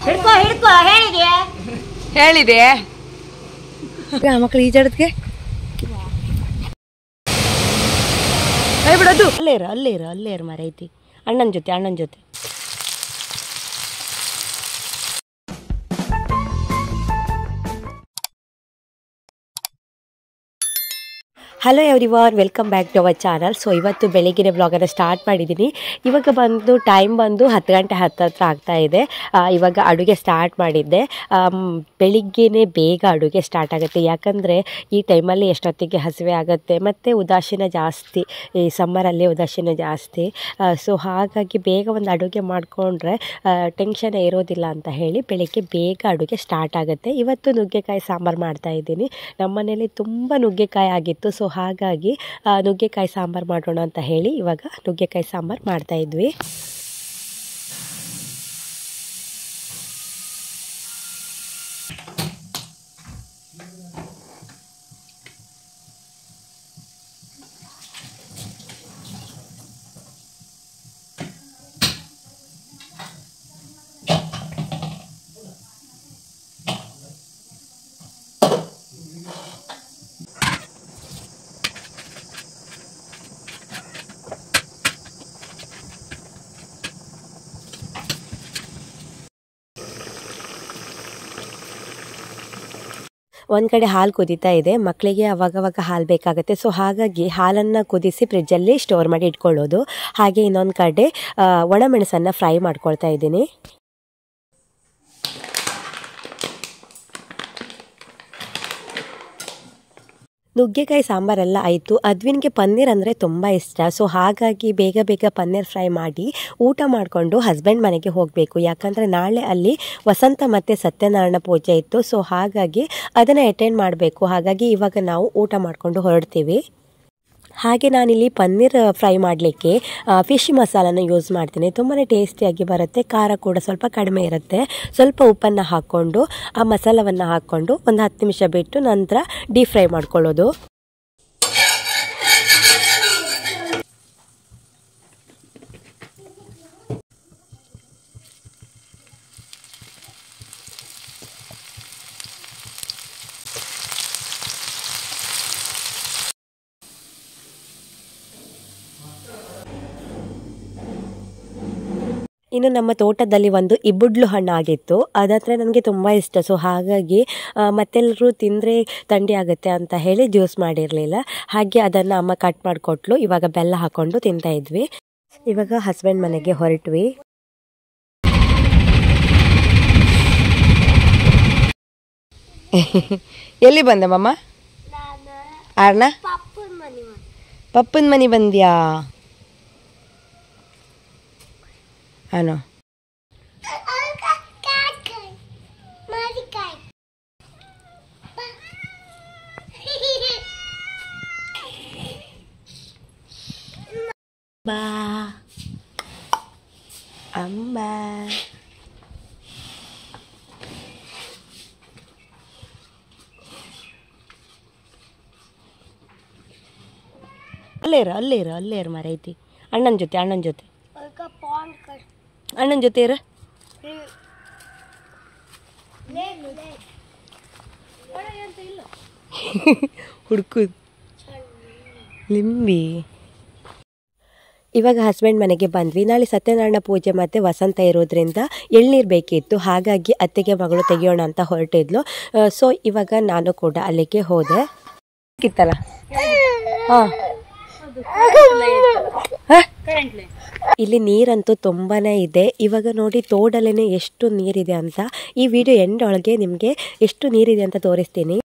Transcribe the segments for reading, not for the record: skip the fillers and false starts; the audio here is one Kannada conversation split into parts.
ಹೇಳಿದೆ ಮಕ್ಕಳು ಈಜಾಡೋದಕ್ಕೆ ಬಿಡೋದು ಅಲ್ಲೇ ಇರು ಮರ ಐತಿ ಅಣ್ಣನ ಜೊತೆ hello everyone, welcome back to our channel. So ಇವತ್ತು ಬೆಳಗಿನ ಬ್ಲಾಗನ್ನು ಸ್ಟಾರ್ಟ್ ಮಾಡಿದ್ದೀನಿ. ಇವಾಗ ಟೈಮ್ ಬಂದು 10 ಗಂಟೆ 10 ಆಗ್ತಾ ಇದೆ. ಇವಾಗ ಅಡುಗೆ ಸ್ಟಾರ್ಟ್ ಮಾಡಿದ್ದೆ. ಬೆಳಿಗ್ಗೆನೇ ಬೇಗ ಅಡುಗೆ ಸ್ಟಾರ್ಟ್ ಆಗುತ್ತೆ, ಯಾಕಂದರೆ ಈ ಟೈಮಲ್ಲಿ ಎಷ್ಟೊತ್ತಿಗೆ ಹಸಿವೆ ಆಗುತ್ತೆ ಮತ್ತು ಉದಾಸೀನ ಜಾಸ್ತಿ, ಈ ಸಮ್ಮರಲ್ಲಿ ಉದಾಸೀನ ಜಾಸ್ತಿ. ಸೊ ಹಾಗಾಗಿ ಬೇಗ ಒಂದು ಅಡುಗೆ ಮಾಡಿಕೊಂಡ್ರೆ ಟೆನ್ಷನ್ ಇರೋದಿಲ್ಲ ಅಂತ ಹೇಳಿ ಬೆಳಿಗ್ಗೆ ಬೇಗ ಅಡುಗೆ ಸ್ಟಾರ್ಟ್ ಆಗುತ್ತೆ. ಇವತ್ತು ನುಗ್ಗೆಕಾಯಿ ಸಾಂಬಾರು ಮಾಡ್ತಾಯಿದ್ದೀನಿ. ನಮ್ಮ ಮನೇಲಿ ತುಂಬ ನುಗ್ಗೆಕಾಯಿ ಆಗಿತ್ತು. ಸೊ ಹಾಗಾಗಿ ನುಗ್ಗೆಕಾಯಿ ಸಾಂಬಾರು ಮಾಡೋಣ ಅಂತ ಹೇಳಿ ಇವಾಗ ನುಗ್ಗೆಕಾಯಿ ಸಾಂಬಾರು ಮಾಡ್ತಾಯಿದ್ವಿ. ಒಂದು ಕಡೆ ಹಾಲು ಕುದೀತಾ ಇದೆ, ಮಕ್ಕಳಿಗೆ ಅವಾಗವಾಗ ಹಾಲು ಬೇಕಾಗುತ್ತೆ. ಸೊ ಹಾಗಾಗಿ ಹಾಲನ್ನು ಕುದಿಸಿ ಫ್ರಿಜ್ಜಲ್ಲಿ ಸ್ಟೋರ್ ಮಾಡಿ ಇಟ್ಕೊಳ್ಳೋದು. ಹಾಗೆ ಇನ್ನೊಂದು ಕಡೆ ಒಣಮೆಣಸನ್ನು ಫ್ರೈ ಮಾಡ್ಕೊಳ್ತಾ ಇದ್ದೀನಿ. ನುಗ್ಗೆಕಾಯಿ ಸಾಂಬಾರೆಲ್ಲ ಆಯಿತು. ಅದ್ವಿನ್ಗೆ ಪನ್ನೀರ್ ಅಂದರೆ ತುಂಬ ಇಷ್ಟ. ಸೊ ಹಾಗಾಗಿ ಬೇಗ ಬೇಗ ಪನ್ನೀರ್ ಫ್ರೈ ಮಾಡಿ ಊಟ ಮಾಡಿಕೊಂಡು ಹಸ್ಬೆಂಡ್ ಮನೆಗೆ ಹೋಗಬೇಕು, ಯಾಕಂದರೆ ನಾಳೆ ಅಲ್ಲಿ ವಸಂತ ಮತ್ತು ಸತ್ಯನಾರಾಯಣ ಪೂಜೆ ಇತ್ತು. ಸೊ ಹಾಗಾಗಿ ಅದನ್ನು ಅಟೆಂಡ್ ಮಾಡಬೇಕು. ಹಾಗಾಗಿ ಇವಾಗ ನಾವು ಊಟ ಮಾಡಿಕೊಂಡು ಹೊರಡ್ತೀವಿ. ಹಾಗೆ ನಾನಿಲ್ಲಿ ಪನ್ನೀರ್ ಫ್ರೈ ಮಾಡಲಿಕ್ಕೆ ಫಿಶ್ ಮಸಾಲನ ಯೂಸ್ ಮಾಡ್ತೀನಿ. ತುಂಬಾ ಟೇಸ್ಟಿಯಾಗಿ ಬರುತ್ತೆ, ಖಾರ ಕೂಡ ಸ್ವಲ್ಪ ಕಡಿಮೆ ಇರುತ್ತೆ. ಸ್ವಲ್ಪ ಉಪ್ಪನ್ನು ಹಾಕ್ಕೊಂಡು ಆ ಮಸಾಲವನ್ನು ಹಾಕ್ಕೊಂಡು ಒಂದು 10 ನಿಮಿಷ ಬಿಟ್ಟು ನಂತರ ಡೀಪ್ ಫ್ರೈ ಮಾಡ್ಕೊಳ್ಳೋದು. ಇನ್ನು ನಮ್ಮ ತೋಟದಲ್ಲಿ ಒಂದು ಇಬ್ಬುಡ್ಲು ಹಣ್ಣು ಆಗಿತ್ತು, ಅದಂದರೆ ನನಗೆ ತುಂಬ ಇಷ್ಟ. ಸೊ ಹಾಗಾಗಿ ಮತ್ತೆಲ್ಲರೂ ತಿಂದರೆ ಥಂಡಿ ಆಗುತ್ತೆ ಅಂತ ಹೇಳಿ ಜ್ಯೂಸ್ ಮಾಡಿರಲಿಲ್ಲ. ಹಾಗೆ ಅದನ್ನು ಅಮ್ಮ ಕಟ್ ಮಾಡಿಕೊಟ್ಲು. ಇವಾಗ ಬೆಲ್ಲ ಹಾಕ್ಕೊಂಡು ತಿಂತಾ ಇದ್ವಿ. ಇವಾಗ ಹಸ್ಬೆಂಡ್ ಮನೆಗೆ ಹೊರಟ್ವಿ. ಎಲ್ಲಿ ಬಂದೆ ಮಮ್ಮ? ಆರ್ನ ಪಪ್ಪನ ಮನೆ ಬಂದ್ಯಾ? ಆನೋ ಬಾ ಅಮ್ಮ. ಅಲ್ಲೇ ಇರು ಮರ ಐತಿ. ಅಣ್ಣನ ಜೊತೆ ಇರ. ಹುಡುಕು ಲಿಂಬಿ. ಇವಾಗ ಹಸ್ಬೆಂಡ್ ಮನೆಗೆ ಬಂದ್ವಿ. ನಾಳೆ ಸತ್ಯನಾರಾಯಣ ಪೂಜೆ ಮತ್ತು ವಸಂತ ಇರೋದ್ರಿಂದ ಎಳ್ನೀರು ಬೇಕಿತ್ತು. ಹಾಗಾಗಿ ಅತ್ತೆಗೆ ಮಗಳು ತೆಗಿಯೋಣ ಅಂತ ಹೊರಟಿದ್ಲು. ಸೊ ಇವಾಗ ನಾನು ಕೂಡ ಅಲ್ಲಿಗೆ ಹೋದೆ. ಕಿತ್ತಲ್ಲ ಹಾಂ, ಇಲ್ಲಿ ನೀರಂತೂ ತುಂಬಾನೇ ಇದೆ. ಇವಾಗ ನೋಡಿ ತೋಡಲ್ಲೇ ಎಷ್ಟು ನೀರಿದೆ ಅಂತ. ಈ ವಿಡಿಯೋ ಎಂಡ್ ಒಳಗೆ ನಿಮಗೆ ಎಷ್ಟು ನೀರಿದೆ ಅಂತ ತೋರಿಸ್ತೀನಿ.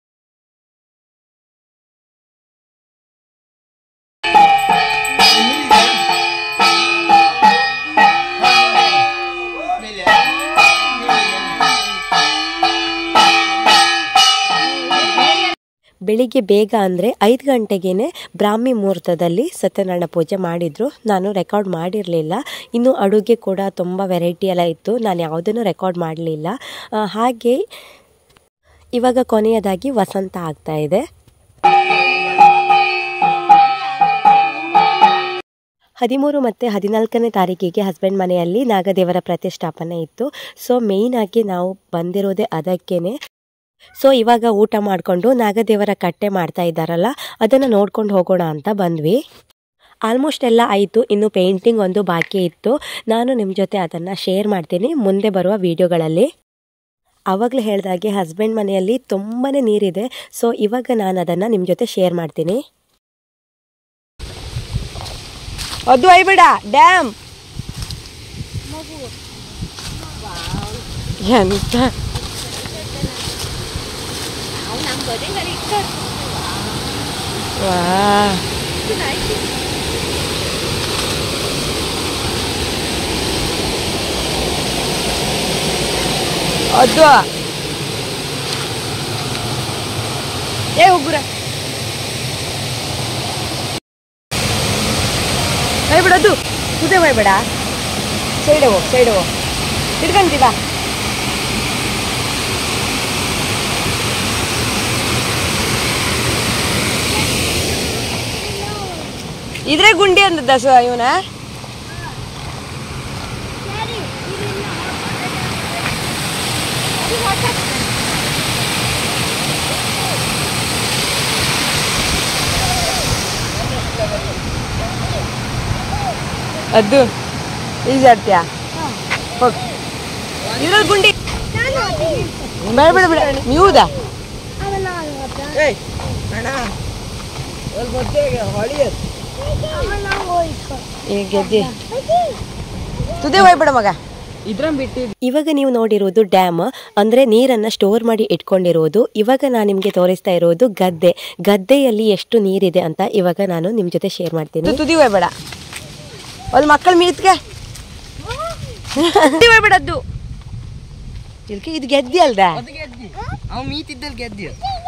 ಬೆಳಿಗ್ಗೆ ಬೇಗ ಅಂದರೆ 5 ಗಂಟೆಗೇ ಬ್ರಾಹ್ಮಿ ಮುಹೂರ್ತದಲ್ಲಿ ಸತ್ಯನಾರಾಯಣ ಪೂಜೆ ಮಾಡಿದರು. ನಾನು ರೆಕಾರ್ಡ್ ಮಾಡಿರಲಿಲ್ಲ. ಇನ್ನು ಅಡುಗೆ ಕೂಡ ತುಂಬ ವೆರೈಟಿ ಎಲ್ಲ ಇತ್ತು, ನಾನು ಯಾವುದನ್ನು ರೆಕಾರ್ಡ್ ಮಾಡಲಿಲ್ಲ. ಹಾಗೆ ಇವಾಗ ಕೊನೆಯದಾಗಿ ವಸಂತ ಆಗ್ತಾ ಇದೆ. 13 ಮತ್ತು 14ನೇ ತಾರೀಕಿಗೆ ಹಸ್ಬೆಂಡ್ ಮನೆಯಲ್ಲಿ ನಾಗದೇವರ ಪ್ರತಿಷ್ಠಾಪನೆ ಇತ್ತು. ಸೊ ಮೇಯ್ನಾಗಿ ನಾವು ಬಂದಿರೋದೇ ಅದಕ್ಕೇನೆ. ಸೊ ಇವಾಗ ಊಟ ಮಾಡಿಕೊಂಡು ನಾಗದೇವರ ಕಟ್ಟೆ ಮಾಡ್ತಾ ಇದ್ದಾರಲ್ಲ, ಅದನ್ನು ನೋಡ್ಕೊಂಡು ಹೋಗೋಣ ಅಂತ ಬಂದ್ವಿ. ಆಲ್ಮೋಸ್ಟ್ ಎಲ್ಲ ಆಯಿತು, ಇನ್ನು ಪೇಂಟಿಂಗ್ ಒಂದು ಬಾಕಿ ಇತ್ತು. ನಾನು ನಿಮ್ಮ ಜೊತೆ ಅದನ್ನು ಶೇರ್ ಮಾಡ್ತೀನಿ ಮುಂದೆ ಬರುವ ವಿಡಿಯೋಗಳಲ್ಲಿ. ಆವಾಗಲೇ ಹೇಳಿದಾಗೆ ಹಸ್ಬೆಂಡ್ ಮನೆಯಲ್ಲಿ ತುಂಬಾ ನೀರಿದೆ. ಸೊ ಇವಾಗ ನಾನು ಅದನ್ನು ನಿಮ್ಮ ಜೊತೆ ಶೇರ್ ಮಾಡ್ತೀನಿ. ಅದು ಐಬಿಡ ಡ್ಯಾಮ್ ಎಂತ ಅದು ಉಗ್ರ ಬಿಡದು ಕುದೇ ಹೋಯ್ಬೇಡ, ಸೈಡ್ ಹೋಗ್ ಹಿಡ್ಕಂತೀವ. ಇದ್ರೆ ಗುಂಡಿ ಅಂದದ್ದ ಇವನ. ಅದು ಈಜಿ ಆಡ್ತೀಯಾ? ಹೋಗ್ ಇದ್ರಲ್ಲಿ ಗುಂಡಿ ಬೇಡ ಬಿಡ ನೀವುದಾ ಗೆದ್ದಿ ತುದೇ ಹೋಯ್ಬಿಡ ಮಗ. ಇವಾಗ ನೀವು ನೋಡಿರೋದು ಡ್ಯಾಮ್, ಅಂದ್ರೆ ನೀರನ್ನ ಸ್ಟೋರ್ ಮಾಡಿ ಇಟ್ಕೊಂಡಿರೋದು. ಇವಾಗ ನಾನು ನಿಮ್ಗೆ ತೋರಿಸ್ತಾ ಇರೋದು ಗದ್ದೆಯಲ್ಲಿ ಎಷ್ಟು ನೀರಿದೆ ಅಂತ ಇವಾಗ ನಾನು ನಿಮ್ ಜೊತೆ ಶೇರ್ ಮಾಡ್ತೀನಿ. ತುದಿ ಹೋಯ್ಬೇಡ, ಒಂದು ಮಕ್ಕಳ ಮೀತ್ಗೆ ಹೋಗ್ಬಿಡದ್ದು. ಇದು ಗೆದ್ದಿ ಅಲ್ದ ಮೀತಿದ್ದಲ್ಲಿ ಗೆದ್ದಿ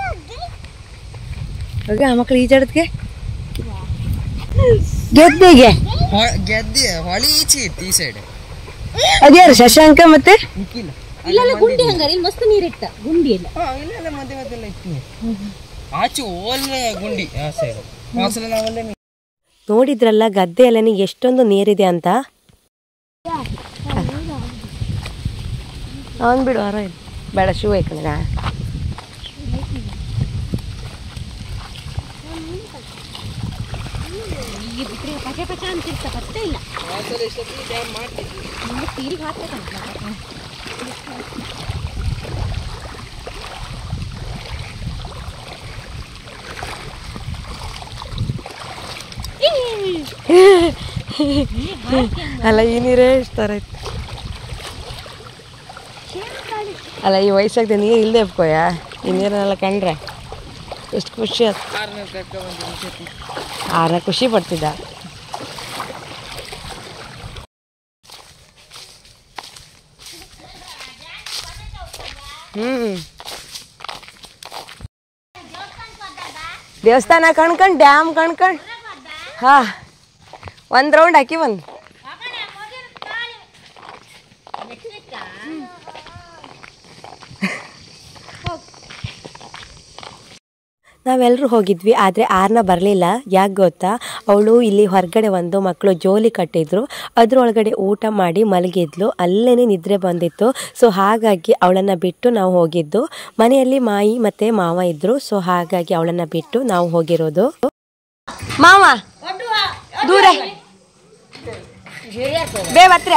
ಆ ಮಕ್ಕಳು ಈಜಾಡದ್ಗೆ ಗೆದ್ದೆಗೆ ಗೆದ್ದಿ ಹೊಳಿ ಈಚೆ ಇತ್ತು ಈ ಸೈಡ್. ಅದ್ಯಾರು ಶಶಾಂಕ ಮತ್ತೆ ಗುಂಡಿ ಹಂಗಾರೆ ಮಸ್ತ್ ನೀರಿಟ್ಟ ಗುಂಡಿ ಇಲ್ಲ ಇಲ್ಲ ಮಧ್ಯೆ ಮಧ್ಯೆಲ್ಲ ಇತ್ತು ಆಚೆ ಓಲ್ಲೆ ಗುಂಡಿ ಆ ಸೈಡ್. ನೋಡಿದ್ರಲ್ಲ ಗದ್ದೆಯಲ್ಲಿ ಎಷ್ಟೊಂದು ನೀರಿದೆ ಅಂತ. ಅವನ್ ಬಿಡು ಆರ ಬೇಡ ಶೂ ಐಕಂದ್ರ ಅಲ್ಲ ಈ ನೀರೇ ಇಷ್ಟ ಇತ್ತು ಅಲ್ಲ. ಈ ವಯಸ್ಸಾಗ್ದೆ ನೀರು ಇಲ್ಲದೆ ಎಪ್ಕೋಯ ಈ ನೀರನ್ನೆಲ್ಲ ಕಂಡ್ರೆ ಎಷ್ಟು ಖುಷಿ ಆಯ್ತು. ಆರ ಖುಷಿ ಪಡ್ತಿದ್ದ. ದೇವಸ್ಥಾನ ಕಣ್ಕಂಡು ಡ್ಯಾಮ್ ಕಣ್ಕಂಡು ಹಾ ಒಂದು ರೌಂಡ್ ಹಾಕಿ ಒಂದು ನಾವೆಲ್ಲರೂ ಹೋಗಿದ್ವಿ. ಆದರೆ ಆರ್ನ ಬರಲಿಲ್ಲ. ಯಾಕೆ ಗೊತ್ತಾ, ಅವಳು ಇಲ್ಲಿ ಹೊರಗಡೆ ಒಂದು ಮಕ್ಕಳು ಜೋಲಿ ಕಟ್ಟಿದ್ರು, ಅದರೊಳಗಡೆ ಊಟ ಮಾಡಿ ಮಲಗಿದ್ಲು, ಅಲ್ಲೇ ನಿದ್ರೆ ಬಂದಿತ್ತು. ಸೊ ಹಾಗಾಗಿ ಅವಳನ್ನು ಬಿಟ್ಟು ನಾವು ಹೋಗಿದ್ದು. ಮನೆಯಲ್ಲಿ ಮಾಯಿ ಮತ್ತು ಮಾವ ಇದ್ದರು. ಸೊ ಹಾಗಾಗಿ ಅವಳನ್ನು ಬಿಟ್ಟು ನಾವು ಹೋಗಿರೋದು. ಮಾವ ದೂರ ಬೇವತ್ರ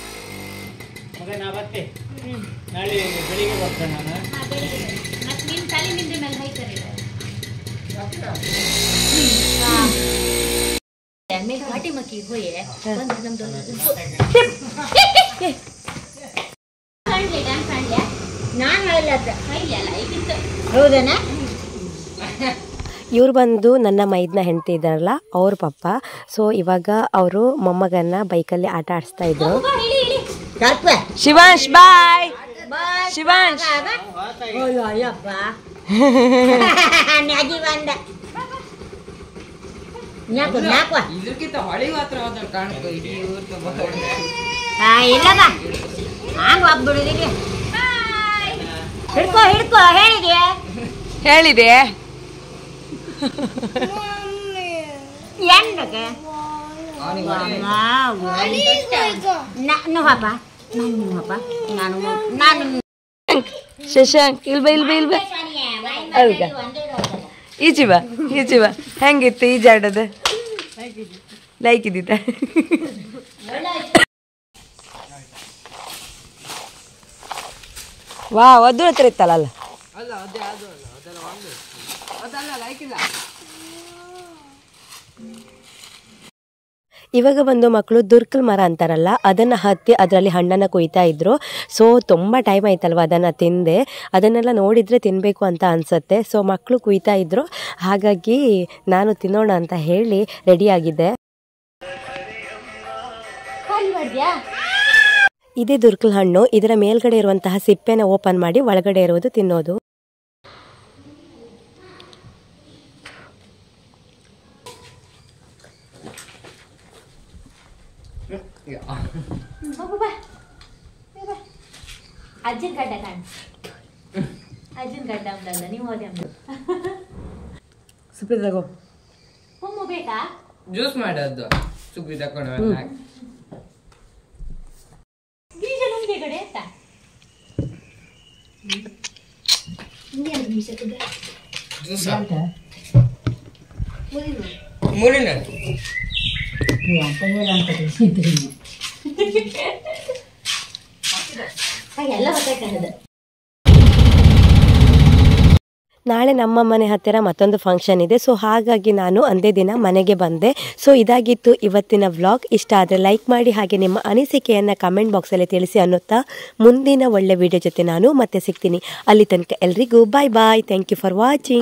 ಇವ್ರು ಬಂದು ನನ್ನ ಮೈದ್ನ ಹೆಂಡತಿ ಇದ್ದಾರಲ್ಲ ಅವ್ರ ಪಪ್ಪ. ಸೊ ಇವಾಗ ಅವರು ಮೊಮ್ಮಗನ್ನ ಬೈಕಲ್ಲಿ ಆಟ ಆಡಿಸ್ತಾ ಇದ್ರು. ಶಿವಾಂಶ್ ಬಾಯ್ ಶಿವಾಂಶ್ ಹೇಳಿದೆ ಶಶಾಂಕ್ ಇಲ್ಬ ಹೌದಾ ಈಚಿ ಬಾ ಹೆಂಗಿತ್ತು ಈಜಾಡೋದು ಲೈಕ್ ಇದ್ದಿತ್ತ ವಾ ಅದು ಹತ್ರ ಇತ್ತಲ್ಲ ಇವಾಗ ಬಂದು ಮಕ್ಕಳು ದುರ್ಕಲ್ ಮರ ಅಂತಾರಲ್ಲ ಅದನ್ನು ಹತ್ತಿ ಅದರಲ್ಲಿ ಹಣ್ಣನ್ನು ಕೊಯ್ತಾ ಇದ್ರು. ಸೊ ತುಂಬ ಟೈಮ್ ಆಯ್ತಲ್ವ ಅದನ್ನು ತಿಂದೆ, ಅದನ್ನೆಲ್ಲ ನೋಡಿದರೆ ತಿನ್ನಬೇಕು ಅಂತ ಅನಿಸುತ್ತೆ. ಸೊ ಮಕ್ಕಳು ಕುಯ್ತಾ ಇದ್ರು, ಹಾಗಾಗಿ ನಾನು ತಿನ್ನೋಣ ಅಂತ ಹೇಳಿ ರೆಡಿಯಾಗಿದ್ದೆ. ಇದೇ ದುರ್ಕಲ್ ಹಣ್ಣು. ಇದರ ಮೇಲ್ಗಡೆ ಇರುವಂತಹ ಸಿಪ್ಪೆನ ಓಪನ್ ಮಾಡಿ ಒಳಗಡೆ ಇರುವುದು ತಿನ್ನೋದು. ಅಜ್ಜನ್ ಗಡ್ಡ ಅಜ್ಜನ್ ಗಡ್ಡ ಉಂಟಲ್ಲ, ನೀವು ಹೋದೆ ಸುಪ್ಪಿ ತಗೋ. ಹುಮ್ಮು ಬೇಕಾ? ಜ್ಯೂಸ್ ಮಾಡೋದು ಸುಪ್ಪಿ ತಕೊಂಡು ಬೀಜ ನುಂಗೆ ಕಡೆ ಅಂತ ಮುರಿನ ನಾಳೆ ನಮ್ಮ ಮನೆ ಹತ್ತಿರ ಮತ್ತೊಂದು ಫಂಕ್ಷನ್ ಇದೆ. ಸೊ ಹಾಗಾಗಿ ನಾನು ಒಂದೇ ದಿನ ಮನೆಗೆ ಬಂದೆ. ಸೊ ಇದಾಗಿತ್ತು ಇವತ್ತಿನ ವ್ಲಾಗ್. ಇಷ್ಟ ಆದರೆ ಲೈಕ್ ಮಾಡಿ, ಹಾಗೆ ನಿಮ್ಮ ಅನಿಸಿಕೆಯನ್ನು ಕಮೆಂಟ್ ಬಾಕ್ಸಲ್ಲಿ ತಿಳಿಸಿ ಅನ್ನುತ್ತಾ ಮುಂದಿನ ಒಳ್ಳೆ ವಿಡಿಯೋ ಜೊತೆ ನಾನು ಮತ್ತೆ ಸಿಗ್ತೀನಿ. ಅಲ್ಲಿ ತನಕ ಎಲ್ರಿಗೂ bye bye. Thank you for watching.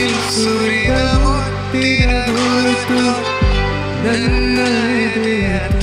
ಸೂರ್ಯ ಮುತ್ತಿನ ಗುರುತು ನನ್ನ